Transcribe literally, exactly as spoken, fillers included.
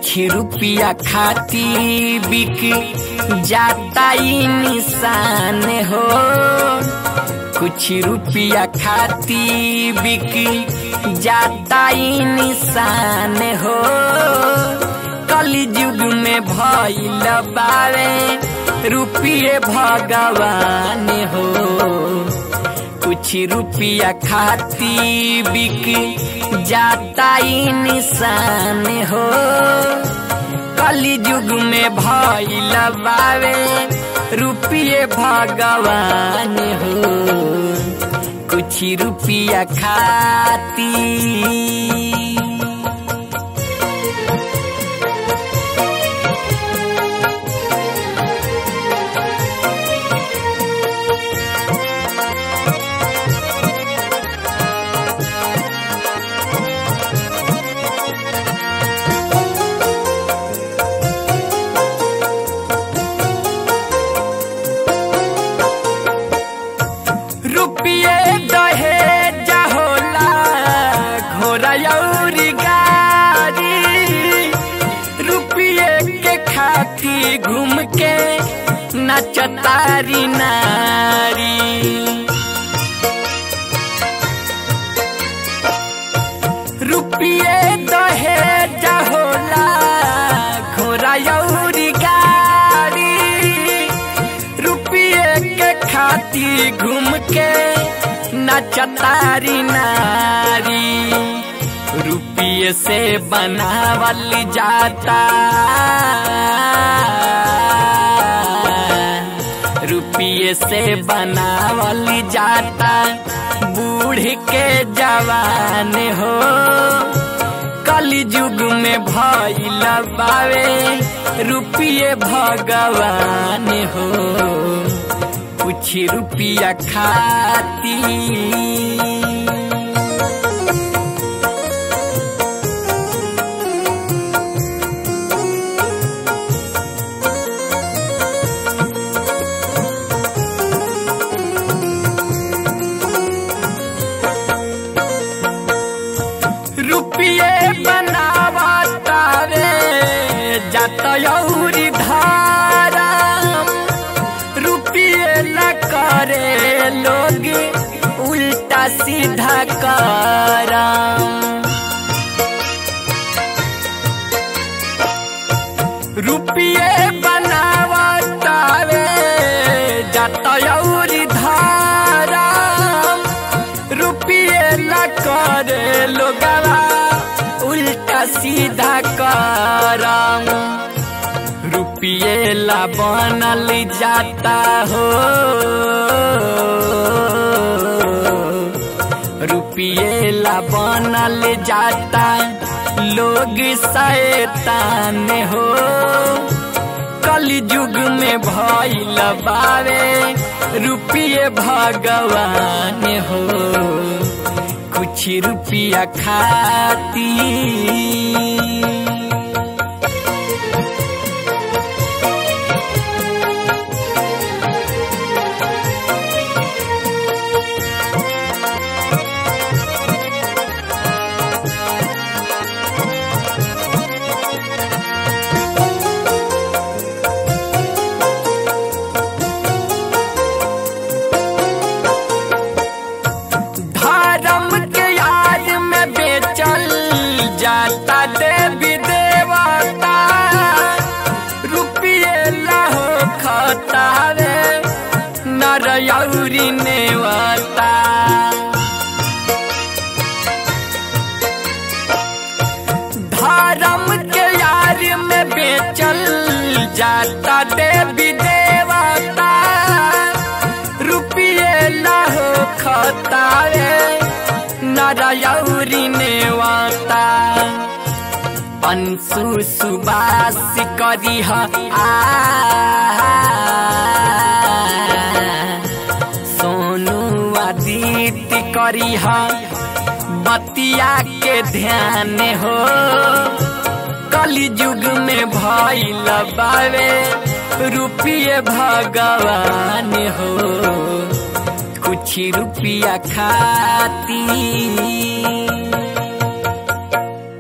कुछ रुपया खाती बिक जाता इंसान हो, कुछ रुपया खाती बिक जाता इंसान हो। कलयुग में भइल बावे रुपये भगवान हो, कुछ रुपया खाती बिक जाता इंसान हो। कलयुग में भइल बावे रुपये भगवान हो, कुछ रुपया खाती। रुपये दहेज होला घोड़ा अउरी गाड़ी, रुपये के खाती घूम के नचतारी नारी। रुपये दहेज होला घोड़ा अउरी गाड़ी, रुपये के खाती घूम के नचतारी नारी। रुपये से बनावल जाता, रुपये से बनावल जाता बूढ़ के जवान हो। कलयुग में भइल बावे रुपये भगवान हो, कुछ रुपया खाती। रुपये बनावता रे जाता अउरी धारा, रुपये न करे लोग उल्टा सीधा करम। रुपये बनावता रे जाता अउरी धारा, रुपये न करे लोगवा उल्टा सीधा करम। रुपये ला बनल जाता हो, रुपये ला बनल जाता लोग शैतान हो। कलयुग में भइल बावे रुपये भगवान हो, कुछ रुपया खाती। जाता देवी देवता रुपये लहो खतावे नर अउरी नेवता। धर्म के यार में बेचल जाता देवी देवता, रुपये लहो खतावे नर अउरी नेवता। अंशु सुबास करिह आ सोनू आदित्य करिह बतिया के ध्यान हो। कलयुग में भइल बावे रुपये भगवान हो, कुछ रुपया खाती।